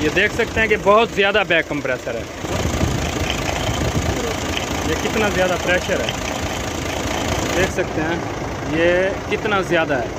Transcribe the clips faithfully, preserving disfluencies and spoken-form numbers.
ये देख सकते हैं कि बहुत ज़्यादा बैक कंप्रेसर है। ये कितना ज़्यादा प्रेशर है, देख सकते हैं ये कितना ज़्यादा है।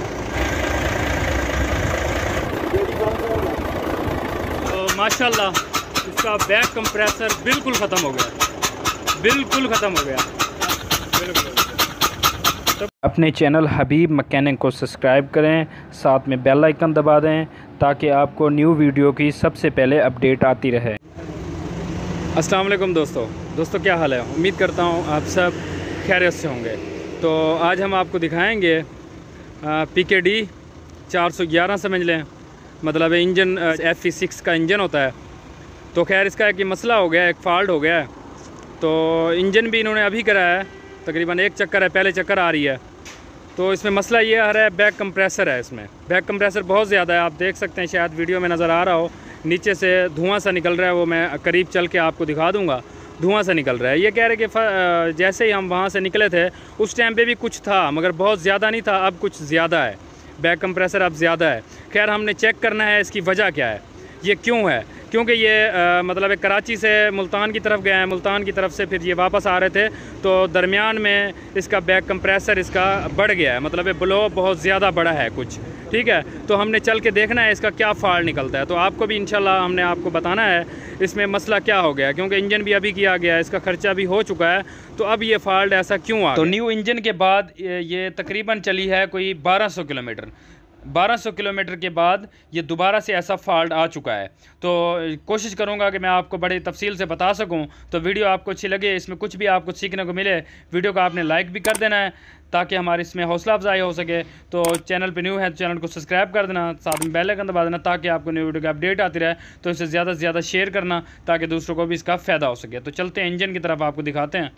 तो माशाल्लाह इसका बैक कंप्रेसर बिल्कुल ख़त्म हो गया, बिल्कुल ख़त्म हो गया, बिल्कुल। तो अपने चैनल हबीब मैकेनिक को सब्सक्राइब करें, साथ में बेल आइकन दबा दें ताकि आपको न्यू वीडियो की सबसे पहले अपडेट आती रहे। अस्सलाम वालेकुम दोस्तों दोस्तों क्या हाल है, उम्मीद करता हूँ आप सब खैरियत से होंगे। तो आज हम आपको दिखाएंगे पी के डी चार सौ ग्यारह समझ लें, मतलब इंजन एफ ई सिक्स का इंजन होता है। तो खैर इसका एक मसला हो गया, एक फ़ाल्ट हो गया है। तो इंजन भी इन्होंने अभी कराया है, तकरीबन एक चक्कर है, पहले चक्कर आ रही है। तो इसमें मसला ये आ रहा है, बैक कंप्रेसर है इसमें, बैक कंप्रेसर बहुत ज़्यादा है। आप देख सकते हैं, शायद वीडियो में नज़र आ रहा हो, नीचे से धुआं सा निकल रहा है। वो मैं करीब चल के आपको दिखा दूंगा, धुआं सा निकल रहा है। ये कह रहे कि जैसे ही हम वहाँ से निकले थे उस टाइम पे भी कुछ था, मगर बहुत ज़्यादा नहीं था, अब कुछ ज़्यादा है, बैक कंप्रेसर अब ज़्यादा है। खैर हमने चेक करना है इसकी वजह क्या है, ये क्यों है। क्योंकि ये आ, मतलब एक कराची से मुल्तान की तरफ गया है, मुल्तान की तरफ से फिर ये वापस आ रहे थे, तो दरमियान में इसका बैक कंप्रेसर इसका बढ़ गया है, मतलब ये ब्लो बहुत ज़्यादा बड़ा है कुछ, ठीक है। तो हमने चल के देखना है इसका क्या फ़ाल्ट निकलता है। तो आपको भी इंशाल्लाह हमने आपको बताना है इसमें मसला क्या हो गया, क्योंकि इंजन भी अभी किया गया है, इसका ख़र्चा भी हो चुका है, तो अब ये फ़ाल्ट ऐसा क्यों आ गया। तो न्यू इंजन के बाद ये तकरीबन चली है कोई बारह सौ किलोमीटर, बारह सौ किलोमीटर के बाद ये दोबारा से ऐसा फ़ाल्ट आ चुका है। तो कोशिश करूंगा कि मैं आपको बड़ी तफसील से बता सकूं। तो वीडियो आपको अच्छी लगे, इसमें कुछ भी आपको सीखने को मिले, वीडियो को आपने लाइक भी कर देना है ताकि हमारे इसमें हौसला अफजाई हो सके। तो चैनल पे न्यू है तो चैनल को सब्सक्राइब कर देना, साथ में बेल आइकन दबा देना ताकि आपको न्यू वीडियो की अपडेट आती रहे। तो इसे ज़्यादा से ज़्यादा शेयर करना ताकि दूसरों को भी इसका फ़ायदा हो सके। तो चलते हैं इंजन की तरफ, आपको दिखाते हैं।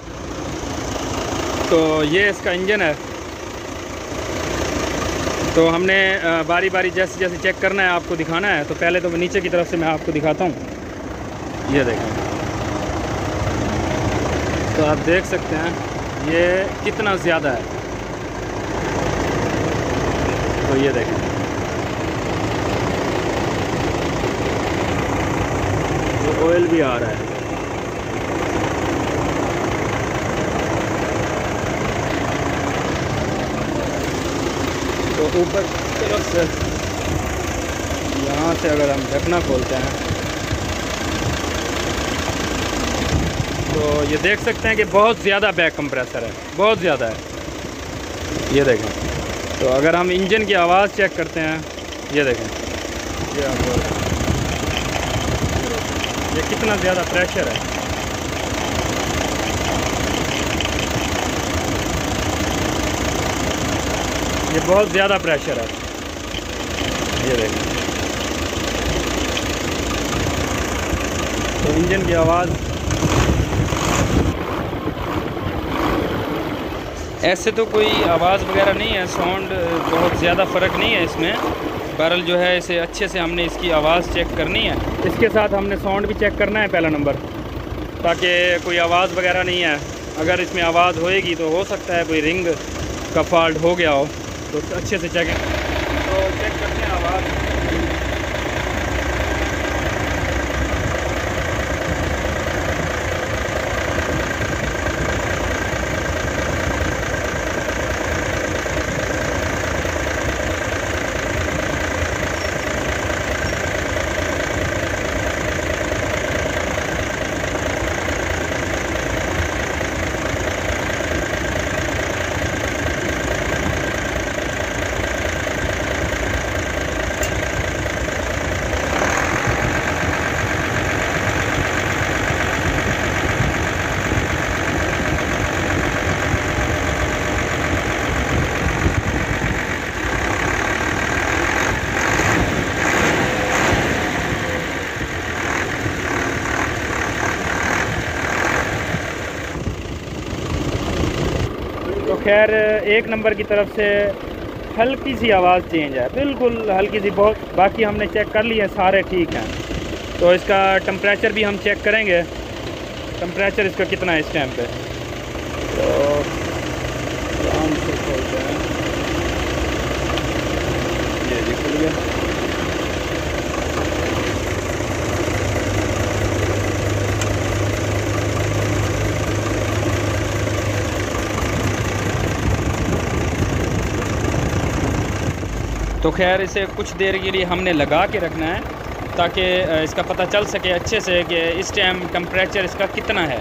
तो ये इसका इंजन है। तो हमने बारी बारी जैसे जैसे चेक करना है आपको दिखाना है। तो पहले तो नीचे की तरफ से मैं आपको दिखाता हूँ, ये देखें। तो आप देख सकते हैं ये कितना ज़्यादा है, तो ये देखें, तो ऑयल भी आ रहा है। तो ऊपर तरफ से यहाँ से अगर हम ढकना खोलते हैं तो ये देख सकते हैं कि बहुत ज़्यादा बैक कंप्रेसर है, बहुत ज़्यादा है, ये देखें। तो अगर हम इंजन की आवाज़ चेक करते हैं, ये देखें, ये आपको ये कितना ज़्यादा प्रेशर है। ये बहुत ज़्यादा प्रेशर है, ये देखें। तो इंजन की आवाज़ ऐसे तो कोई आवाज़ वगैरह नहीं है, साउंड बहुत ज़्यादा फ़र्क नहीं है इसमें। बहरहाल जो है इसे अच्छे से हमने इसकी आवाज़ चेक करनी है, इसके साथ हमने साउंड भी चेक करना है पहला नंबर, ताकि कोई आवाज़ वगैरह नहीं है। अगर इसमें आवाज़ होएगी तो हो सकता है कोई रिंग का फॉल्ट हो गया हो, तो अच्छे से चेक तो चेक करते हैं आवाज़। तो खैर एक नंबर की तरफ से हल्की सी आवाज़ चेंज है, बिल्कुल हल्की सी, बहुत। बाकी हमने चेक कर लिए, सारे ठीक हैं। तो इसका टेम्परेचर भी हम चेक करेंगे, टेम्परेचर इसका कितना है इस टाइम पे। तो आराम से खोलते हैं, ये जी खुल गया। तो खैर इसे कुछ देर के लिए हमने लगा के रखना है ताकि इसका पता चल सके अच्छे से कि इस टाइम टेम्परेचर इसका कितना है।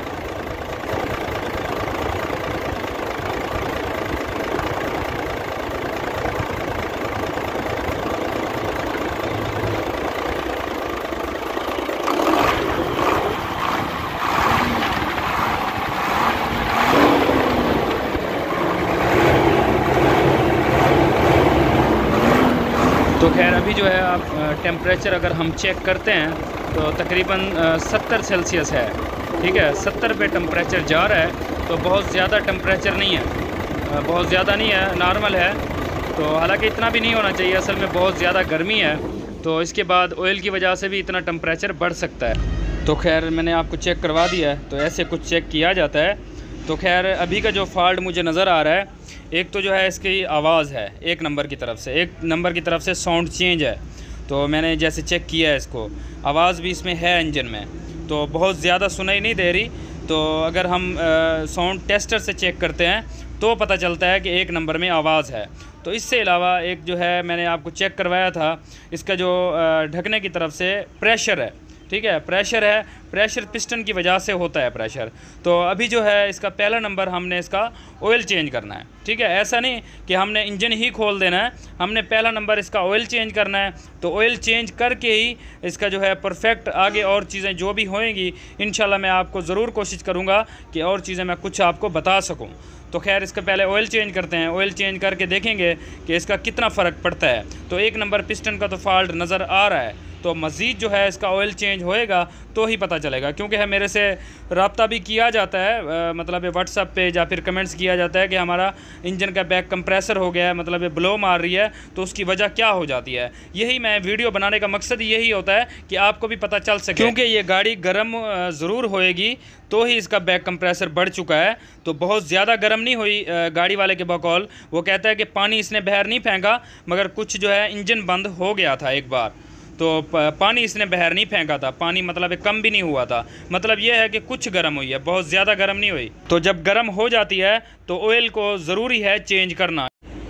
तो खैर अभी जो है आप टेम्परेचर अगर हम चेक करते हैं तो तकरीबन सत्तर सेल्सियस है, ठीक है। सत्तर पे टेम्परेचर जा रहा है, तो बहुत ज़्यादा टेम्परेचर नहीं है, बहुत ज़्यादा नहीं है, नॉर्मल है। तो हालांकि इतना भी नहीं होना चाहिए, असल में बहुत ज़्यादा गर्मी है, तो इसके बाद ऑयल की वजह से भी इतना टेम्परेचर बढ़ सकता है। तो खैर मैंने आपको चेक करवा दिया है, तो ऐसे कुछ चेक किया जाता है। तो खैर अभी का जो फॉल्ट मुझे नज़र आ रहा है, एक तो जो है इसकी आवाज़ है एक नंबर की तरफ से, एक नंबर की तरफ से साउंड चेंज है। तो मैंने जैसे चेक किया है इसको, आवाज़ भी इसमें है इंजन में, तो बहुत ज़्यादा सुनाई नहीं दे रही। तो अगर हम साउंड टेस्टर से चेक करते हैं तो पता चलता है कि एक नंबर में आवाज़ है। तो इससे अलावा एक जो है मैंने आपको चेक करवाया था, इसका जो ढकने की तरफ से प्रेशर है, ठीक है, प्रेशर है, प्रेशर पिस्टन की वजह से होता है प्रेशर। तो अभी जो है इसका पहला नंबर हमने इसका ऑयल चेंज करना है, ठीक है। ऐसा नहीं कि हमने इंजन ही खोल देना है, हमने पहला नंबर इसका ऑयल चेंज करना है। तो ऑयल चेंज करके ही इसका जो है परफेक्ट आगे और चीज़ें जो भी होएंगी इंशाल्लाह मैं आपको ज़रूर कोशिश करूँगा कि और चीज़ें मैं कुछ आपको बता सकूँ। तो खैर इसका पहले ऑयल चेंज करते हैं, ऑयल चेंज करके देखेंगे कि इसका कितना फ़र्क पड़ता है। तो एक नंबर पिस्टन का तो फॉल्ट नज़र आ रहा है, तो मज़ीद जो है इसका ऑयल चेंज होएगा तो ही पता चलेगा, क्योंकि है मेरे से रब्ता भी किया जाता है, आ, मतलब व्हाट्सएप पे या फिर कमेंट्स किया जाता है कि हमारा इंजन का बैक कंप्रेसर हो गया है, मतलब ये ब्लो मार रही है, तो उसकी वजह क्या हो जाती है। यही मैं वीडियो बनाने का मकसद यही होता है कि आपको भी पता चल सके, क्योंकि ये गाड़ी गर्म ज़रूर होएगी तो ही इसका बैक कंप्रेसर बढ़ चुका है। तो बहुत ज़्यादा गर्म नहीं हुई गाड़ी वाले के बकौल, वो कहता है कि पानी इसने बाहर नहीं फेंका, मगर कुछ जो है इंजन बंद हो गया था एक बार, तो पानी इसने बाहर नहीं फेंका था, पानी मतलब कम भी नहीं हुआ था। मतलब यह है कि कुछ गर्म हुई है, बहुत ज़्यादा गर्म नहीं हुई। तो जब गर्म हो जाती है तो ऑयल को ज़रूरी है चेंज करना।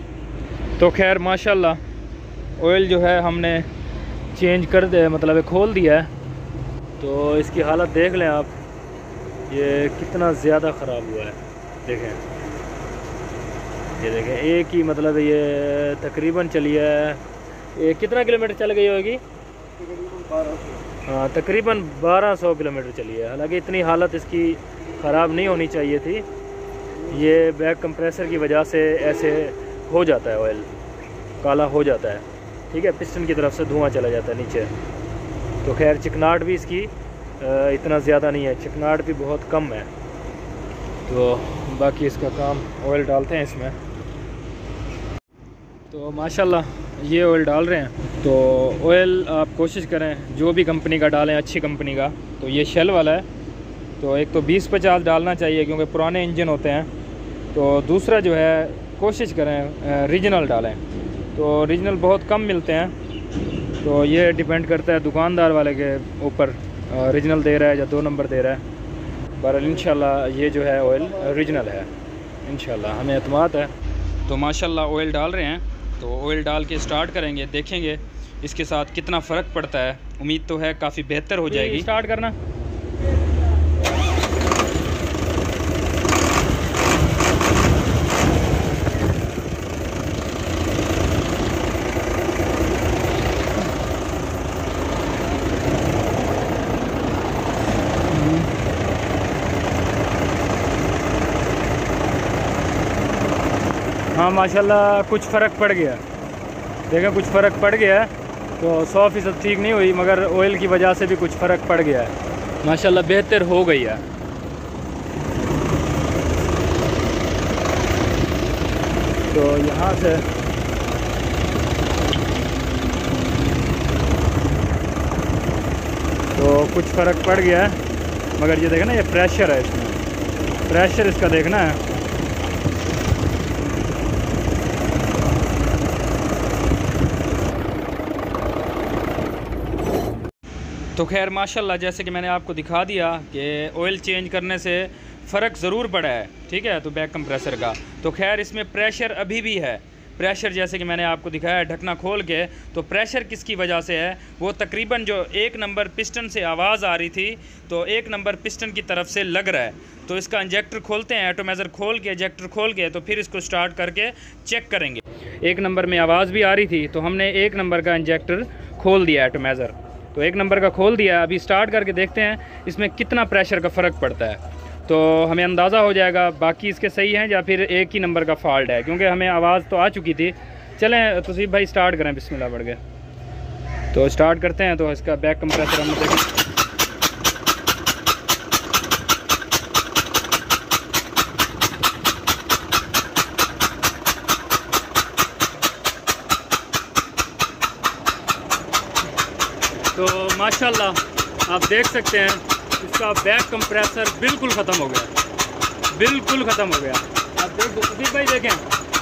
तो खैर माशाल्लाह ऑयल जो है हमने चेंज कर दे मतलब खोल दिया है। तो इसकी हालत देख लें आप, ये कितना ज़्यादा ख़राब हुआ है, देखें, ये देखें एक ही मतलब ये तकरीबन चली है, ये कितना किलोमीटर चल गई होगी, हाँ तकरीबन बारह सौ किलोमीटर चली है। हालांकि इतनी हालत इसकी ख़राब नहीं होनी चाहिए थी, ये बैक कंप्रेसर की वजह से ऐसे हो जाता है, ऑयल काला हो जाता है, ठीक है, पिस्टन की तरफ से धुआं चला जाता है नीचे। तो खैर चिकनाट भी इसकी इतना ज़्यादा नहीं है, चिकनाट भी बहुत कम है। तो बाकी इसका काम ऑयल डालते हैं इसमें। तो माशाल्लाह ये ऑयल डाल रहे हैं। तो ऑयल आप कोशिश करें जो भी कंपनी का डालें, अच्छी कंपनी का। तो ये शेल वाला है, तो एक तो बीस पचास डालना चाहिए क्योंकि पुराने इंजन होते हैं। तो दूसरा जो है कोशिश करें रीजनल डालें, तो रीजनल बहुत कम मिलते हैं। तो ये डिपेंड करता है दुकानदार वाले के ऊपर, रीजनल दे रहा है या दो नंबर दे रहा है। पर इंशाल्लाह ये जो है ऑयल रीजनल है, इंशाल्लाह हमें एतमाद है। तो माशाल्लाह ऑयल डाल रहे हैं, तो ऑयल डाल के स्टार्ट करेंगे, देखेंगे इसके साथ कितना फ़र्क पड़ता है। उम्मीद तो है काफ़ी बेहतर हो जाएगी। स्टार्ट करना। हाँ माशाल्लाह कुछ फ़र्क पड़ गया, देखें कुछ फ़र्क पड़ गया है। तो सौ फ़ीसद ठीक नहीं हुई, मगर ऑयल की वजह से भी कुछ फ़र्क पड़ गया है, माशाल्लाह बेहतर हो गई है। तो यहाँ से तो कुछ फ़र्क पड़ गया है, मगर ये देखना ये प्रेशर है, इसमें प्रेशर इसका देखना है। तो खैर माशाल्लाह जैसे कि मैंने आपको दिखा दिया कि ऑयल चेंज करने से फ़र्क ज़रूर पड़ा है, ठीक है। तो बैक कंप्रेसर का तो खैर इसमें प्रेशर अभी भी है, प्रेशर जैसे कि मैंने आपको दिखाया ढकना खोल के, तो प्रेशर किसकी वजह से है, वो तकरीबन जो एक नंबर पिस्टन से आवाज़ आ रही थी तो एक नंबर पिस्टन की तरफ से लग रहा है। तो इसका इंजेक्टर खोलते हैं, एटोमाइज़र खोल के इंजेक्टर खोल के तो फिर इसको स्टार्ट करके चेक करेंगे। एक नंबर में आवाज़ भी आ रही थी तो हमने एक नंबर का इंजेक्टर खोल दिया एटोमाइज़र, तो एक नंबर का खोल दिया। अभी स्टार्ट करके देखते हैं इसमें कितना प्रेशर का फ़र्क पड़ता है, तो हमें अंदाज़ा हो जाएगा बाकी इसके सही हैं या फिर एक ही नंबर का फॉल्ट है, क्योंकि हमें आवाज़ तो आ चुकी थी। चलें तौसीफ भाई स्टार्ट करें, बिस्मिल्लाह बढ़ गए तो स्टार्ट करते हैं। तो इसका बैक कंप्रेसर हम देखें, तो माशाल्लाह आप देख सकते हैं इसका बैक कंप्रेसर बिल्कुल ख़त्म हो गया, बिल्कुल ख़त्म हो गया। आप देख तौसीफ भाई देखें,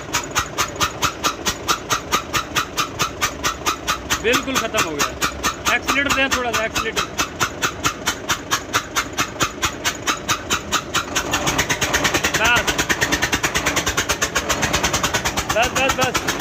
बिल्कुल ख़त्म हो गया। एक्सीलेटर दें थोड़ा सा, एक्सीलेटर बस बस बस बस।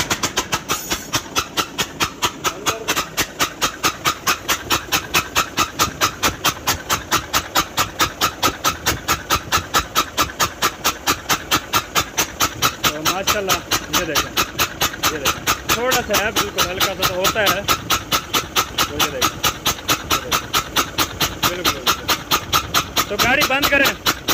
माशाल्लाह ये देखें, ये देखें थोड़ा सा है, बिल्कुल हल्का सा तो होता है, तो ये देखें, ये देखें बिल्कुल बिल्कुल। तो गाड़ी बंद करें।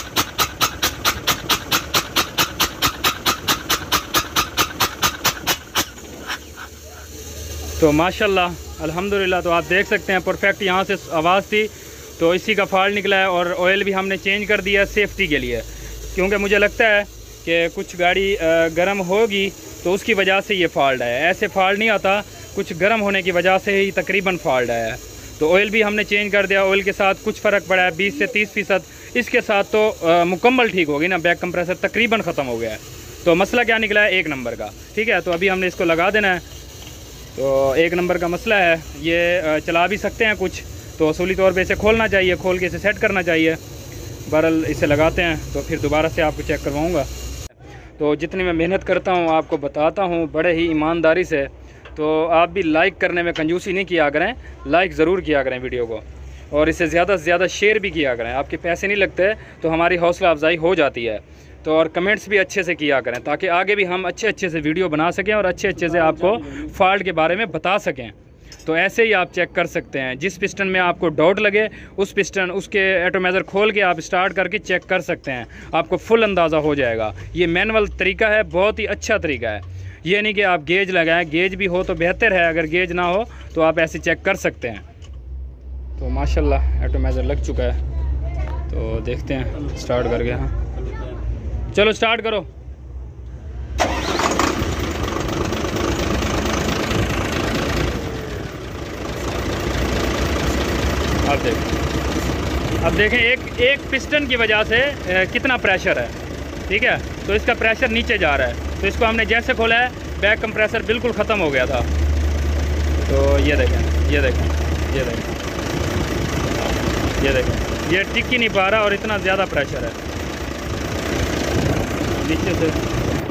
तो माशाल्लाह अल्हम्दुलिल्लाह, तो आप देख सकते हैं परफेक्ट यहाँ से आवाज़ थी तो इसी का फॉल्ट निकला है। और ऑयल भी हमने चेंज कर दिया सेफ्टी के लिए, क्योंकि मुझे लगता है कि कुछ गाड़ी गर्म होगी तो उसकी वजह से ये फॉल्ट है। ऐसे फॉल्ट नहीं आता, कुछ गर्म होने की वजह से ही तकरीबन फॉल्ट है। तो ऑयल भी हमने चेंज कर दिया, ऑयल के साथ कुछ फ़र्क पड़ा है बीस से तीस फ़ीसद, इसके साथ तो आ, मुकम्मल ठीक होगी ना, बैक कंप्रेसर तकरीबन ख़त्म हो गया है। तो मसला क्या निकला है, एक नंबर का, ठीक है। तो अभी हमने इसको लगा देना है, तो एक नंबर का मसला है। ये चला भी सकते हैं कुछ, तो असूली तौर पर इसे खोलना चाहिए, खोल के इसे सेट करना चाहिए। बहरहाल इसे लगाते हैं तो फिर दोबारा से आपको चेक करवाऊँगा। तो जितनी मैं मेहनत करता हूँ आपको बताता हूँ बड़े ही ईमानदारी से, तो आप भी लाइक करने में कंजूसी नहीं किया करें, लाइक ज़रूर किया करें वीडियो को, और इसे ज़्यादा से ज़्यादा शेयर भी किया करें। आपके पैसे नहीं लगते तो हमारी हौसला अफजाई हो जाती है। तो और कमेंट्स भी अच्छे से किया करें ताकि आगे भी हम अच्छे अच्छे से वीडियो बना सकें और अच्छे अच्छे से आपको फॉल्ट के बारे में बता सकें। तो ऐसे ही आप चेक कर सकते हैं, जिस पिस्टन में आपको डाउट लगे उस पिस्टन उसके एटोमाइज़र खोल के आप स्टार्ट करके चेक कर सकते हैं, आपको फुल अंदाज़ा हो जाएगा। ये मैनुअल तरीका है, बहुत ही अच्छा तरीका है। ये नहीं कि आप गेज लगाएं, गेज भी हो तो बेहतर है, अगर गेज ना हो तो आप ऐसे चेक कर सकते हैं। तो माशाल्लाह एटोमाइज़र लग चुका है, तो देखते हैं स्टार्ट करके। हाँ चलो स्टार्ट करो। अब देखें, अब देखें एक एक पिस्टन की वजह से ए, कितना प्रेशर है, ठीक है। तो इसका प्रेशर नीचे जा रहा है, तो इसको हमने जैसे खोला है बैक कंप्रेसर बिल्कुल ख़त्म हो गया था। तो ये देखें, ये देखें, ये देखें, ये देखें, ये टिक ही नहीं पा रहा और इतना ज़्यादा प्रेशर है नीचे से।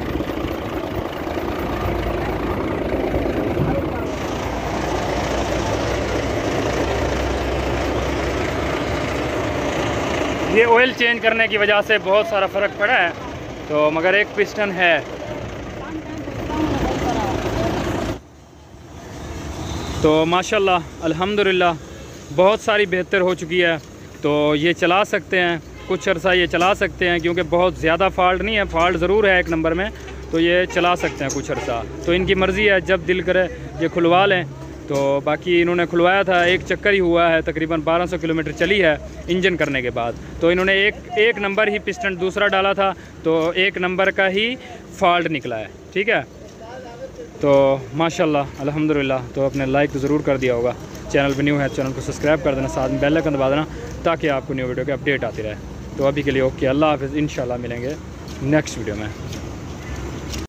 ये ऑयल चेंज करने की वजह से बहुत सारा फ़र्क पड़ा है, तो मगर एक पिस्टन है। तो माशाल्लाह अल्हम्दुलिल्लाह बहुत सारी बेहतर हो चुकी है। तो ये चला सकते हैं, कुछ अर्सा ये चला सकते हैं, क्योंकि बहुत ज़्यादा फॉल्ट नहीं है, फॉल्ट ज़रूर है एक नंबर में, तो ये चला सकते हैं कुछ अर्सा। तो इनकी मर्ज़ी है, जब दिल करे ये खुलवा लें। तो बाकी इन्होंने खुलवाया था, एक चक्कर ही हुआ है, तकरीबन बारह सौ किलोमीटर चली है इंजन करने के बाद। तो इन्होंने एक एक नंबर ही पिस्टन दूसरा डाला था, तो एक नंबर का ही फॉल्ट निकला है, ठीक है। तो माशाल्लाह अल्हम्दुलिल्लाह। तो अपने लाइक तो ज़रूर कर दिया होगा, चैनल पर न्यू है चैनल को सब्सक्राइब कर देना, साथ में बेल आइकन दबा देना ताकि आपको न्यू वीडियो की अपडेट आती रहे। तो अभी के लिए ओके, अल्लाह हाफ़िज़, इंशाल्लाह मिलेंगे नेक्स्ट वीडियो में।